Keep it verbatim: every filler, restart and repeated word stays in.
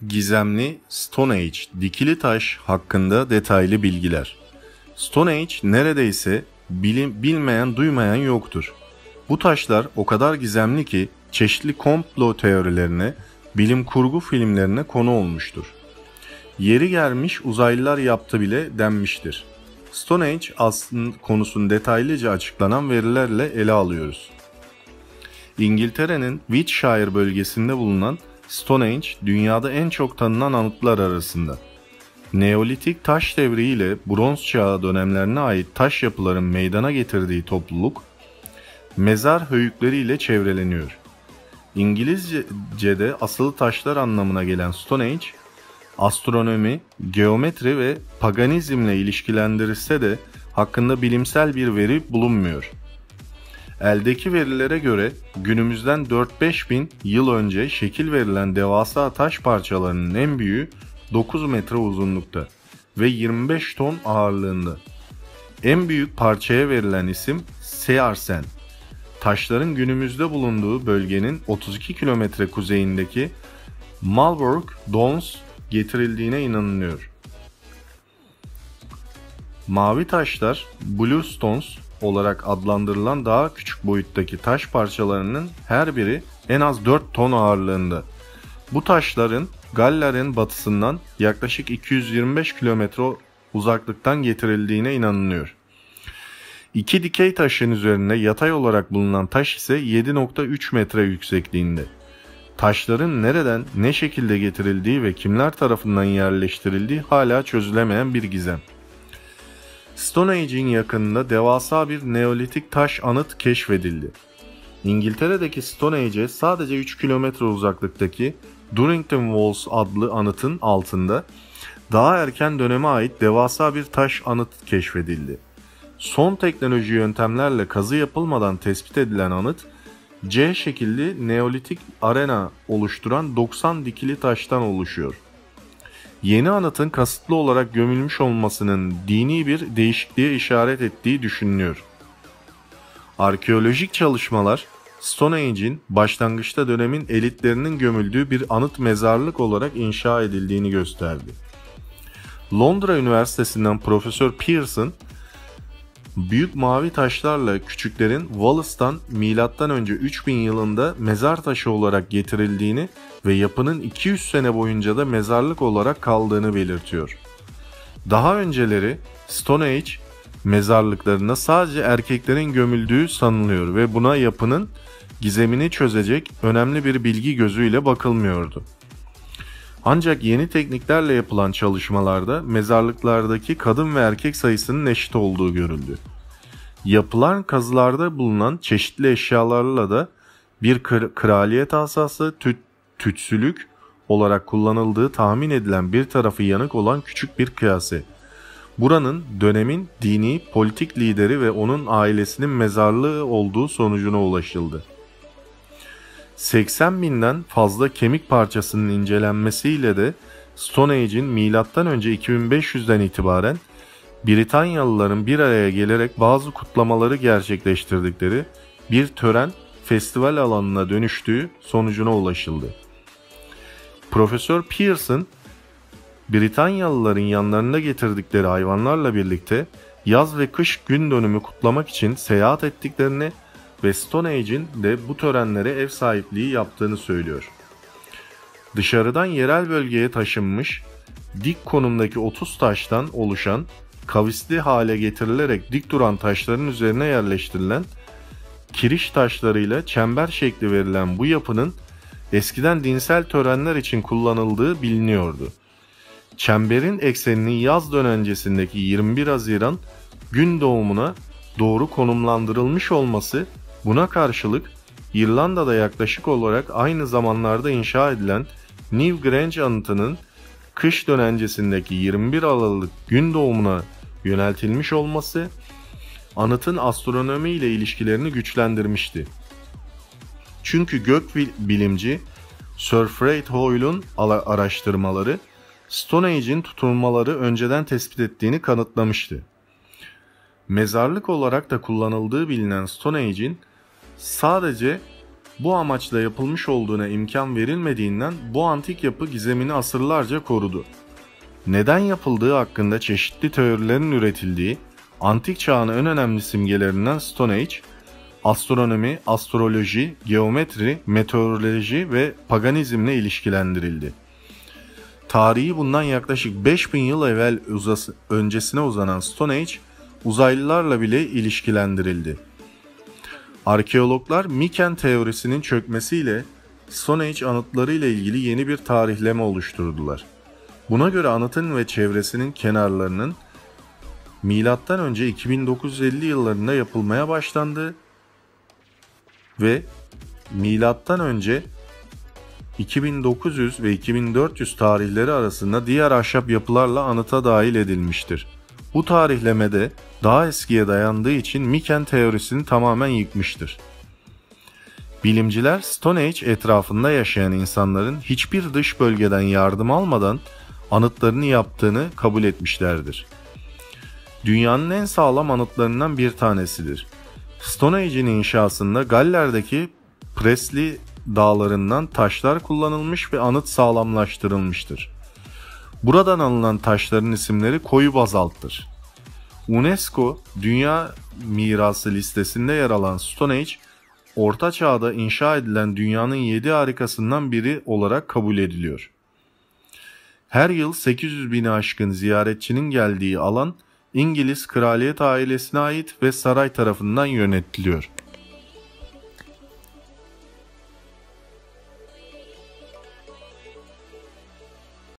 Gizemli Stone Age dikili taş hakkında detaylı bilgiler. Stone Age neredeyse bilim, bilmeyen duymayan yoktur. Bu taşlar o kadar gizemli ki çeşitli komplo teorilerine, bilim kurgu filmlerine konu olmuştur. Yeri gelmiş uzaylılar yaptı bile denmiştir. Stone Age aslında konusunu detaylıca açıklanan verilerle ele alıyoruz. İngiltere'nin Wiltshire bölgesinde bulunan Stone Age, dünyada en çok tanınan anıtlar arasında. Neolitik taş devri ile Bronz Çağı dönemlerine ait taş yapıların meydana getirdiği topluluk, mezar höyükleriyle çevreleniyor. İngilizce'de asılı taşlar anlamına gelen Stone Age, astronomi, geometri ve paganizmle ilişkilendirilse de hakkında bilimsel bir veri bulunmuyor. Eldeki verilere göre günümüzden dört beş bin yıl önce şekil verilen devasa taş parçalarının en büyüğü dokuz metre uzunlukta ve yirmi beş ton ağırlığında. En büyük parçaya verilen isim Searsen. Taşların günümüzde bulunduğu bölgenin otuz iki kilometre kuzeyindeki Marlborough Downs getirildiğine inanılıyor. Mavi taşlar, Blue Stones olarak adlandırılan daha küçük boyuttaki taş parçalarının her biri en az dört ton ağırlığında. Bu taşların Galler'in batısından yaklaşık iki yüz yirmi beş kilometre uzaklıktan getirildiğine inanılıyor. İki dikey taşın üzerinde yatay olarak bulunan taş ise yedi nokta üç metre yüksekliğinde. Taşların nereden, ne şekilde getirildiği ve kimler tarafından yerleştirildiği hala çözülemeyen bir gizem. Stone Age'in yakınında devasa bir Neolitik taş anıt keşfedildi. İngiltere'deki Stone Age'e sadece üç kilometre uzaklıktaki Durrington Walls adlı anıtın altında daha erken döneme ait devasa bir taş anıt keşfedildi. Son teknoloji yöntemlerle kazı yapılmadan tespit edilen anıt, C şekilli Neolitik arena oluşturan doksan dikili taştan oluşuyor. Yeni anıtın kasıtlı olarak gömülmüş olmasının dini bir değişikliğe işaret ettiği düşünülüyor. Arkeolojik çalışmalar, Stone Age'in başlangıçta dönemin elitlerinin gömüldüğü bir anıt mezarlık olarak inşa edildiğini gösterdi. Londra Üniversitesi'nden Profesör Pearson, büyük mavi taşlarla küçüklerin Wallace'tan milattan önce üç bin yılında mezar taşı olarak getirildiğini ve yapının iki yüz sene boyunca da mezarlık olarak kaldığını belirtiyor. Daha önceleri Stone Age mezarlıklarına sadece erkeklerin gömüldüğü sanılıyor ve buna yapının gizemini çözecek önemli bir bilgi gözüyle bakılmıyordu. Ancak yeni tekniklerle yapılan çalışmalarda mezarlıklardaki kadın ve erkek sayısının eşit olduğu görüldü. Yapılan kazılarda bulunan çeşitli eşyalarla da bir kır- kraliyet asası, tüt, tütsülük olarak kullanıldığı tahmin edilen bir tarafı yanık olan küçük bir kase. Buranın dönemin dini, politik lideri ve onun ailesinin mezarlığı olduğu sonucuna ulaşıldı. seksen binden fazla kemik parçasının incelenmesiyle de Stone Age'in milattan önce iki bin beş yüzden itibaren Britanyalıların bir araya gelerek bazı kutlamaları gerçekleştirdikleri bir tören festival alanına dönüştüğü sonucuna ulaşıldı. Profesör Pearson, Britanyalıların yanlarında getirdikleri hayvanlarla birlikte yaz ve kış gün dönümü kutlamak için seyahat ettiklerini ve Stone Age'in de bu törenlere ev sahipliği yaptığını söylüyor. Dışarıdan yerel bölgeye taşınmış, dik konumdaki otuz taştan oluşan, kavisli hale getirilerek dik duran taşların üzerine yerleştirilen, kiriş taşlarıyla çember şekli verilen bu yapının eskiden dinsel törenler için kullanıldığı biliniyordu. Çemberin ekseninin yaz dönencesindeki yirmi bir Haziran gün doğumuna doğru konumlandırılmış olması, buna karşılık İrlanda'da yaklaşık olarak aynı zamanlarda inşa edilen New Grange anıtının kış dönencesindeki yirmi bir Aralık gün doğumuna yöneltilmiş olması, anıtın astronomi ile ilişkilerini güçlendirmişti. Çünkü gökbilimci Sir Fred Hoyle'un araştırmaları Stone Age'in tutulmaları önceden tespit ettiğini kanıtlamıştı. Mezarlık olarak da kullanıldığı bilinen Stone Age'in sadece Bu amaçla yapılmış olduğuna imkan verilmediğinden bu antik yapı gizemini asırlarca korudu. Neden yapıldığı hakkında çeşitli teorilerin üretildiği, antik çağın en önemli simgelerinden Stone Age, astronomi, astroloji, geometri, meteoroloji ve paganizmle ilişkilendirildi. Tarihi bundan yaklaşık beş bin yıl evvel uzası, öncesine uzanan Stone Age, uzaylılarla bile ilişkilendirildi. Arkeologlar Miken teorisinin çökmesiyle Stone Age anıtları ile ilgili yeni bir tarihleme oluşturdular. Buna göre anıtın ve çevresinin kenarlarının milattan önce iki bin dokuz yüz elli yıllarında yapılmaya başlandığı ve milattan önce iki bin dokuz yüz ve iki bin dört yüz tarihleri arasında diğer ahşap yapılarla anıta dahil edilmiştir. Bu tarihlemede daha eskiye dayandığı için Miken teorisini tamamen yıkmıştır. Bilimciler Stone Age etrafında yaşayan insanların hiçbir dış bölgeden yardım almadan anıtlarını yaptığını kabul etmişlerdir. Dünyanın en sağlam anıtlarından bir tanesidir. Stone Age'in inşasında Galler'deki Presli dağlarından taşlar kullanılmış ve anıt sağlamlaştırılmıştır. Buradan alınan taşların isimleri koyu bazalttır. UNESCO Dünya Mirası listesinde yer alan Stone Age, Orta Çağ'da inşa edilen dünyanın yedi harikasından biri olarak kabul ediliyor. Her yıl sekiz yüz bini aşkın ziyaretçinin geldiği alan İngiliz kraliyet ailesine ait ve saray tarafından yönetiliyor.